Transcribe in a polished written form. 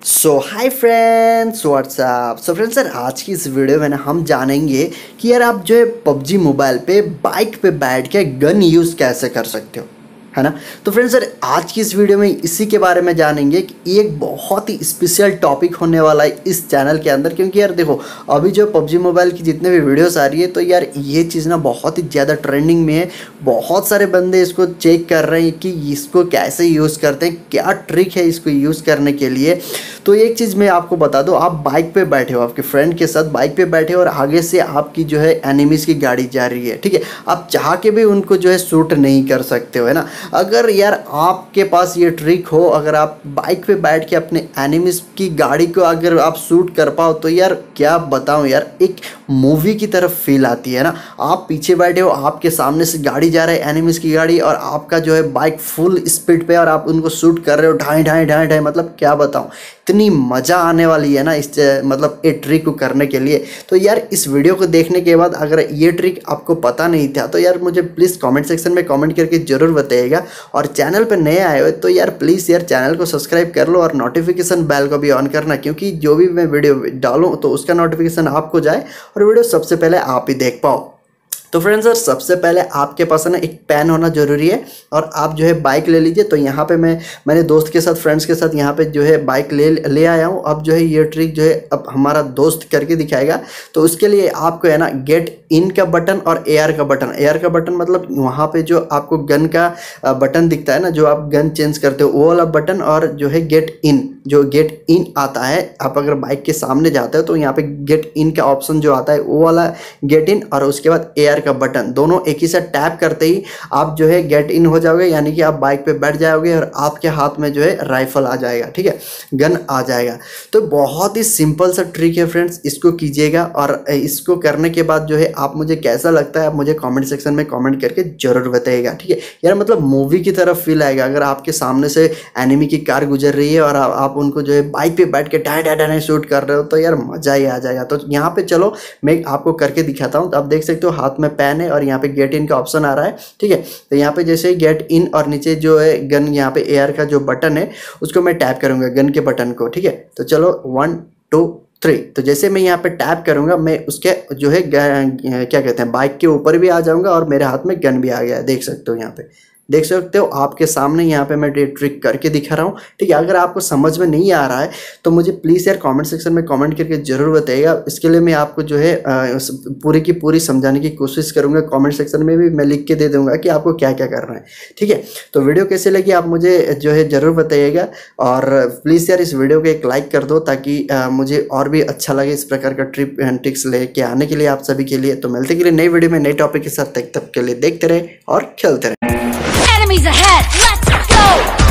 सो hi friends, what's up. So friends sir, आज की इस वीडियो में ना हम जानेंगे कि यार आप जो है पबजी मोबाइल पे बाइक पे बैठ के गन यूज़ कैसे कर सकते हो, है ना। तो फ्रेंड्स सर, आज की इस वीडियो में इसी के बारे में जानेंगे कि एक बहुत ही स्पेशल टॉपिक होने वाला है इस चैनल के अंदर। क्योंकि यार देखो, अभी जो पबजी मोबाइल की जितने भी वीडियोस आ रही है तो यार ये चीज़ ना बहुत ही ज़्यादा ट्रेंडिंग में है। बहुत सारे बंदे इसको चेक कर रहे हैं कि इसको कैसे यूज़ करते हैं, क्या ट्रिक है इसको यूज़ करने के लिए। तो एक चीज़ मैं आपको बता दूं, आप बाइक पे बैठे हो, आपके फ्रेंड के साथ बाइक पे बैठे हो और आगे से आपकी जो है एनिमीज़ की गाड़ी जा रही है, ठीक है। आप चाह के भी उनको जो है शूट नहीं कर सकते हो, है ना। अगर यार आपके पास ये ट्रिक हो, अगर आप बाइक पे बैठ के अपने एनिमीज़ की गाड़ी को अगर आप शूट कर पाओ तो यार क्या बताऊं यार, एक मूवी की तरफ फील आती है ना। आप पीछे बैठे हो, आपके सामने से गाड़ी जा रहा है, एनिमीज़ की गाड़ी, और आपका जो है बाइक फुल स्पीड पे और आप उनको शूट कर रहे हो ढाई ढाई ढाई ढाई। मतलब क्या बताऊं, इतनी मज़ा आने वाली है ना इस मतलब ये ट्रिक को करने के लिए। तो यार इस वीडियो को देखने के बाद अगर ये ट्रिक आपको पता नहीं था तो यार मुझे प्लीज़ कमेंट सेक्शन में कमेंट करके ज़रूर बताइएगा। और चैनल पर नए आए हो तो यार प्लीज़ यार चैनल को सब्सक्राइब कर लो और नोटिफिकेशन बेल को भी ऑन करना, क्योंकि जो भी मैं वीडियो डालूँ तो उसका नोटिफिकेशन आपको जाए और वीडियो सबसे पहले आप ही देख पाओ। तो फ्रेंड्स सर, सबसे पहले आपके पास है ना एक पेन होना जरूरी है और आप जो है बाइक ले लीजिए। तो यहाँ पे मैंने दोस्त के साथ, फ्रेंड्स के साथ यहाँ पे जो है बाइक ले आया हूँ। अब जो है ये ट्रिक जो है अब हमारा दोस्त करके दिखाएगा। तो उसके लिए आपको है ना गेट इन का बटन और एआर का बटन। एआर का बटन मतलब वहाँ पे जो आपको गन का बटन दिखता है ना, जो आप गन चेंज करते हो वो वाला बटन, और जो है गेट इन, जो गेट इन आता है, आप अगर बाइक के सामने जाते हो तो यहाँ पे गेट इन का ऑप्शन जो आता है वो वाला गेट इन, और उसके बाद एआर का बटन, दोनों एक ही साथ टैप करते ही आप जो है गेट इन हो जाओगे, यानी कि आप बाइक पे बैठ जाओगे और आपके हाथ में जो है राइफल आ जाएगा, ठीक है, गन आ जाएगा। तो बहुत ही सिंपल सा ट्रिक है फ्रेंड्स, इसको कीजिएगा। और इसको करने के बाद जो है आप मुझे कैसा लगता है आप मुझे कमेंट सेक्शन में कमेंट करके जरूर बताइएगा, ठीक है। यार मतलब मूवी की तरफ फील आएगा अगर आपके सामने से एनिमी की कार गुजर रही है और आप उनको जो है बाइक पे बैठ के डाय डाय डाय शूट कर रहे हो, तो यार मजा ही आ जाएगा। तो यहाँ पे चलो मैं आपको करके दिखाता हूँ। तो आप देख सकते हो हाथ में पेन है और यहाँ पे गेट इन का ऑप्शन आ रहा है, ठीक है। तो यहाँ पे जैसे गेट इन और नीचे जो है गन, यहाँ पे एआर का जो बटन है उसको मैं टैप करूंगा, गन के बटन को, ठीक है। तो चलो 1 2 3। तो जैसे मैं यहाँ पे टैप करूंगा मैं उसके जो है क्या कहते हैं बाइक के ऊपर भी आ जाऊंगा और मेरे हाथ में गन भी आ गया है, देख सकते हो। यहाँ पे देख सकते हो आपके सामने, यहाँ पे मैं ट्रिक करके दिखा रहा हूँ, ठीक है। अगर आपको समझ में नहीं आ रहा है तो मुझे प्लीज़ यार कमेंट सेक्शन में कमेंट करके जरूर बताइएगा। इसके लिए मैं आपको जो है पूरी की पूरी समझाने की कोशिश करूँगा। कमेंट सेक्शन में भी मैं लिख के दे दूँगा कि आपको क्या क्या करना है, ठीक है। तो वीडियो कैसे लगी आप मुझे जो है ज़रूर बताइएगा। और प्लीज़ यार इस वीडियो को एक लाइक कर दो ताकि मुझे और भी अच्छा लगे इस प्रकार का ट्रिक्स लेके आने के लिए आप सभी के लिए। तो मिलते के लिए नई वीडियो में नई टॉपिक के साथ, तब के लिए देखते रहे और खेलते रहे। Enemies ahead! Let's go!